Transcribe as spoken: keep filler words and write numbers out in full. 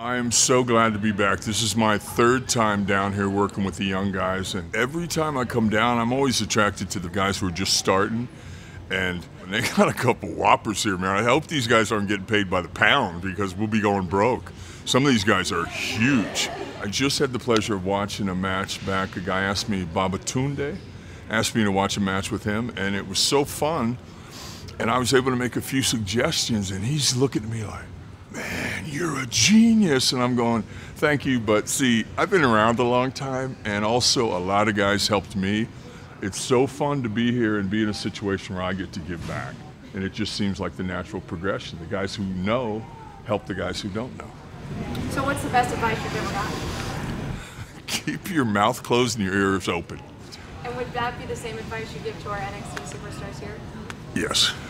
I am so glad to be back. This is my third time down here working with the young guys, and every time I come down, I'm always attracted to the guys who are just starting, and they got a couple whoppers here, man. I hope these guys aren't getting paid by the pound because we'll be going broke. Some of these guys are huge. I just had the pleasure of watching a match back. A guy asked me, Babatunde, asked me to watch a match with him, and it was so fun, and I was able to make a few suggestions, and he's looking at me like, man, you're a genius. And I'm going, thank you, but see, I've been around a long time, and also a lot of guys helped me. It's so fun to be here and be in a situation where I get to give back. And it just seems like the natural progression. The guys who know help the guys who don't know. So what's the best advice you've ever gotten? Keep your mouth closed and your ears open. And would that be the same advice you give to our N X T superstars here? Yes.